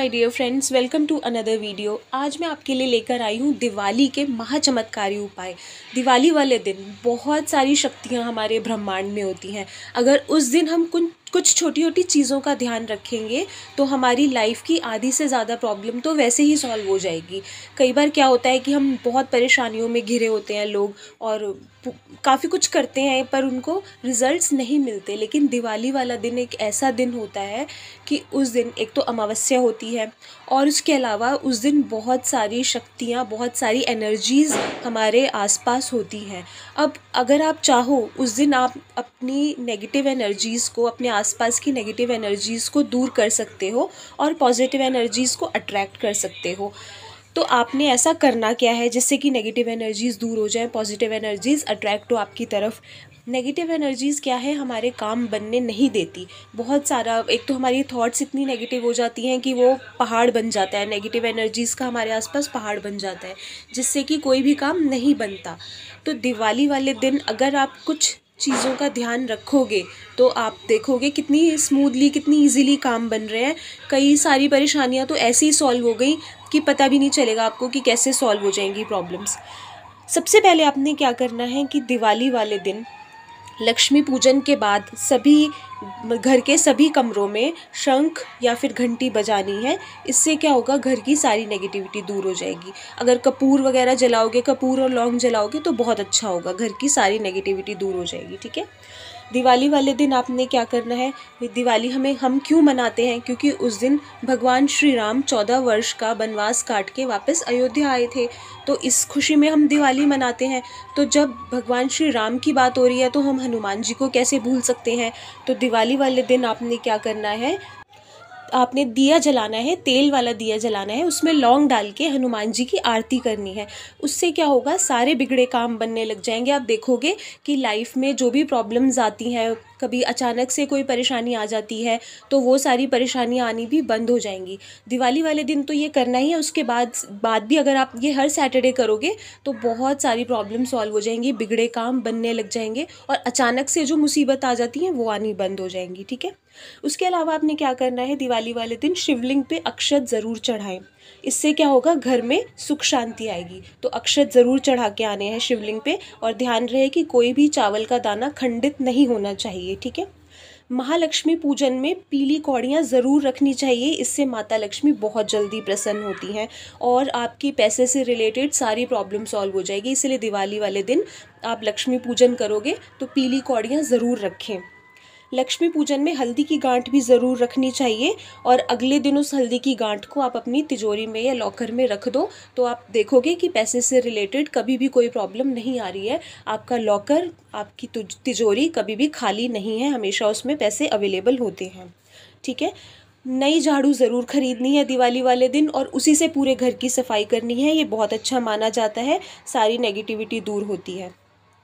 My dear friends, welcome to another video. आज मैं आपके लिए लेकर आई हूँ दिवाली के महाचमत्कारी उपाय। दिवाली वाले दिन बहुत सारी शक्तियाँ हमारे ब्रह्मांड में होती हैं। अगर उस दिन हम कुछ छोटी छोटी चीज़ों का ध्यान रखेंगे तो हमारी लाइफ की आधी से ज़्यादा प्रॉब्लम तो वैसे ही सॉल्व हो जाएगी। कई बार क्या होता है कि हम बहुत परेशानियों में घिरे होते हैं लोग, और काफ़ी कुछ करते हैं पर उनको रिजल्ट्स नहीं मिलते। लेकिन दिवाली वाला दिन एक ऐसा दिन होता है कि उस दिन एक तो अमावस्या होती है, और उसके अलावा उस दिन बहुत सारी शक्तियाँ, बहुत सारी एनर्जीज़ हमारे आसपास होती हैं। अब अगर आप चाहो उस दिन आप अपनी नेगेटिव एनर्जीज़ को, अपने आसपास की नेगेटिव एनर्जीज़ को दूर कर सकते हो और पॉजिटिव एनर्जीज़ को अट्रैक्ट कर सकते हो। तो आपने ऐसा करना क्या है जिससे कि नेगेटिव एनर्जीज़ दूर हो जाए, पॉजिटिव एनर्जीज़ अट्रैक्ट हो आपकी तरफ। नेगेटिव एनर्जीज़ क्या है, हमारे काम बनने नहीं देती। बहुत सारा, एक तो हमारी थॉट्स इतनी नेगेटिव हो जाती हैं कि वो पहाड़ बन जाता है, नेगेटिव एनर्जीज़ का हमारे आसपास पहाड़ बन जाता है, जिससे कि कोई भी काम नहीं बनता। तो दिवाली वाले दिन अगर आप कुछ चीज़ों का ध्यान रखोगे तो आप देखोगे कितनी स्मूथली, कितनी इजीली काम बन रहे हैं। कई सारी परेशानियां तो ऐसे ही सॉल्व हो गई कि पता भी नहीं चलेगा आपको कि कैसे सॉल्व हो जाएंगी प्रॉब्लम्स। सबसे पहले आपने क्या करना है कि दिवाली वाले दिन लक्ष्मी पूजन के बाद सभी घर के सभी कमरों में शंख या फिर घंटी बजानी है। इससे क्या होगा, घर की सारी नेगेटिविटी दूर हो जाएगी। अगर कपूर वगैरह जलाओगे, कपूर और लौंग जलाओगे तो बहुत अच्छा होगा, घर की सारी नेगेटिविटी दूर हो जाएगी। ठीक है। दिवाली वाले दिन आपने क्या करना है, दिवाली हम क्यों मनाते हैं, क्योंकि उस दिन भगवान श्री राम 14 वर्ष का वनवास काट के वापस अयोध्या आए थे। तो इस खुशी में हम दिवाली मनाते हैं। तो जब भगवान श्री राम की बात हो रही है तो हम हनुमान जी को कैसे भूल सकते हैं। तो दिवाली वाले दिन आपने क्या करना है, आपने दिया जलाना है, तेल वाला दिया जलाना है, उसमें लौंग डाल के हनुमान जी की आरती करनी है। उससे क्या होगा, सारे बिगड़े काम बनने लग जाएंगे। आप देखोगे कि लाइफ में जो भी प्रॉब्लम्स आती हैं, कभी अचानक से कोई परेशानी आ जाती है तो वो सारी परेशानियां आनी भी बंद हो जाएंगी। दिवाली वाले दिन तो ये करना ही है। उसके बाद भी अगर आप ये हर सैटरडे करोगे तो बहुत सारी प्रॉब्लम सॉल्व हो जाएंगी, बिगड़े काम बनने लग जाएंगे और अचानक से जो मुसीबत आ जाती हैं वो आनी बंद हो जाएंगी। ठीक है। उसके अलावा आपने क्या करना है, दिवाली वाले दिन शिवलिंग पे अक्षत ज़रूर चढ़ाएं। इससे क्या होगा, घर में सुख शांति आएगी। तो अक्षत ज़रूर चढ़ा के आने हैं शिवलिंग पे, और ध्यान रहे कि कोई भी चावल का दाना खंडित नहीं होना चाहिए। ठीक है। महालक्ष्मी पूजन में पीली कौड़ियाँ ज़रूर रखनी चाहिए। इससे माता लक्ष्मी बहुत जल्दी प्रसन्न होती हैं और आपकी पैसे से रिलेटेड सारी प्रॉब्लम सॉल्व हो जाएगी। इसलिए दिवाली वाले दिन आप लक्ष्मी पूजन करोगे तो पीली कौड़ियाँ ज़रूर रखें। लक्ष्मी पूजन में हल्दी की गांठ भी ज़रूर रखनी चाहिए, और अगले दिन उस हल्दी की गांठ को आप अपनी तिजोरी में या लॉकर में रख दो। तो आप देखोगे कि पैसे से रिलेटेड कभी भी कोई प्रॉब्लम नहीं आ रही है। आपका लॉकर, आपकी तिजोरी कभी भी खाली नहीं है, हमेशा उसमें पैसे अवेलेबल होते हैं। ठीक है। नई झाड़ू ज़रूर खरीदनी है दिवाली वाले दिन, और उसी से पूरे घर की सफाई करनी है। ये बहुत अच्छा माना जाता है, सारी नेगेटिविटी दूर होती है।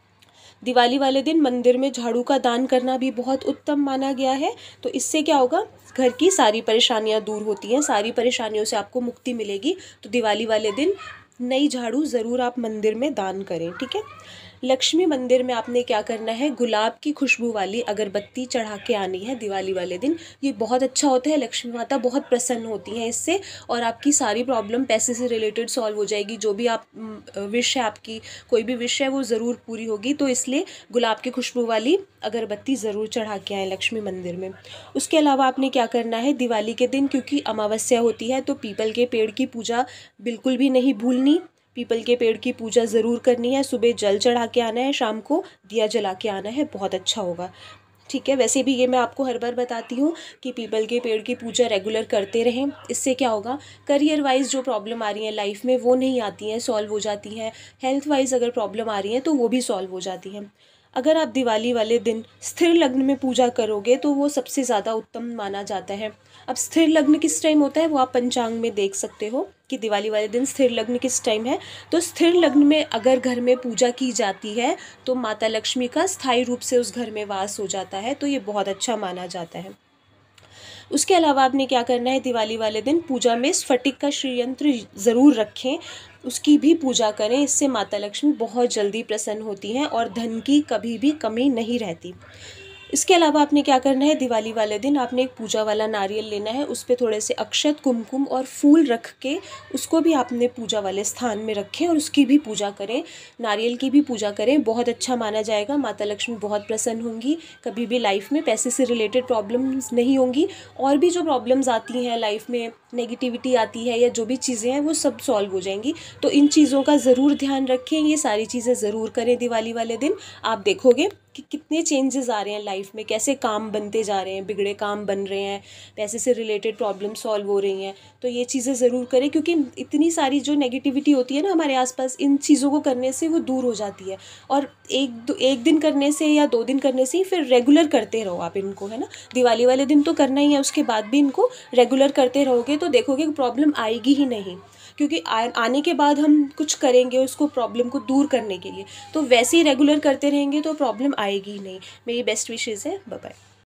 दिवाली वाले दिन मंदिर में झाड़ू का दान करना भी बहुत उत्तम माना गया है। तो इससे क्या होगा, घर की सारी परेशानियां दूर होती हैं, सारी परेशानियों से आपको मुक्ति मिलेगी। तो दिवाली वाले दिन नई झाड़ू ज़रूर आप मंदिर में दान करें। ठीक है। लक्ष्मी मंदिर में आपने क्या करना है, गुलाब की खुशबू वाली अगरबत्ती चढ़ा के आनी है दिवाली वाले दिन। ये बहुत अच्छा होता है, लक्ष्मी माता बहुत प्रसन्न होती हैं इससे, और आपकी सारी प्रॉब्लम पैसे से रिलेटेड सॉल्व हो जाएगी। जो भी आप विश है, आपकी कोई भी विश है वो ज़रूर पूरी होगी। तो इसलिए गुलाब की खुशबू वाली अगरबत्ती ज़रूर चढ़ा के आएँ लक्ष्मी मंदिर में। उसके अलावा आपने क्या करना है, दिवाली के दिन क्योंकि अमावस्या होती है तो पीपल के पेड़ की पूजा बिल्कुल भी नहीं भूलनी। पीपल के पेड़ की पूजा ज़रूर करनी है। सुबह जल चढ़ा के आना है, शाम को दिया जला के आना है, बहुत अच्छा होगा। ठीक है। वैसे भी ये मैं आपको हर बार बताती हूँ कि पीपल के पेड़ की पूजा रेगुलर करते रहें। इससे क्या होगा, करियर वाइज जो प्रॉब्लम आ रही है लाइफ में वो नहीं आती हैं, सॉल्व हो जाती हैं। हेल्थ वाइज अगर प्रॉब्लम आ रही है तो वो भी सॉल्व हो जाती हैं। अगर आप दिवाली वाले दिन स्थिर लग्न में पूजा करोगे तो वो सबसे ज़्यादा उत्तम माना जाता है। अब स्थिर लग्न किस टाइम होता है वो आप पंचांग में देख सकते हो कि दिवाली वाले दिन स्थिर लग्न किस टाइम है। तो स्थिर लग्न में अगर घर में पूजा की जाती है तो माता लक्ष्मी का स्थायी रूप से उस घर में वास हो जाता है। तो ये बहुत अच्छा माना जाता है। उसके अलावा आपने क्या करना है, दिवाली वाले दिन पूजा में स्फटिक का श्रीयंत्र ज़रूर रखें, उसकी भी पूजा करें। इससे माता लक्ष्मी बहुत जल्दी प्रसन्न होती हैं और धन की कभी भी कमी नहीं रहती। इसके अलावा आपने क्या करना है, दिवाली वाले दिन आपने एक पूजा वाला नारियल लेना है, उस पर थोड़े से अक्षत, कुमकुम और फूल रख के उसको भी आपने पूजा वाले स्थान में रखें और उसकी भी पूजा करें, नारियल की भी पूजा करें। बहुत अच्छा माना जाएगा, माता लक्ष्मी बहुत प्रसन्न होंगी, कभी भी लाइफ में पैसे से रिलेटेड प्रॉब्लम्स नहीं होंगी, और भी जो प्रॉब्लम्स आती हैं लाइफ में, नेगेटिविटी आती है या जो भी चीज़ें हैं वो सब सॉल्व हो जाएंगी। तो इन चीज़ों का ज़रूर ध्यान रखें, ये सारी चीज़ें ज़रूर करें दिवाली वाले दिन। आप देखोगे कि कितने चेंजेस आ रहे हैं लाइफ में, कैसे काम बनते जा रहे हैं, बिगड़े काम बन रहे हैं, पैसे से रिलेटेड प्रॉब्लम सॉल्व हो रही हैं। तो ये चीज़ें ज़रूर करें, क्योंकि इतनी सारी जो नेगेटिविटी होती है ना हमारे आसपास, इन चीज़ों को करने से वो दूर हो जाती है। और एक दिन करने से या 2 दिन करने से ही फिर रेगुलर करते रहो आप इनको, है ना। दिवाली वाले दिन तो करना ही है, उसके बाद भी इनको रेगुलर करते रहोगे तो देखोगे प्रॉब्लम आएगी ही नहीं, क्योंकि आने के बाद हम कुछ करेंगे उसको, प्रॉब्लम को दूर करने के लिए, तो वैसे ही रेगुलर करते रहेंगे तो प्रॉब्लम आएगी ही नहीं। मेरी बेस्ट विशेज़ है। Bye bye.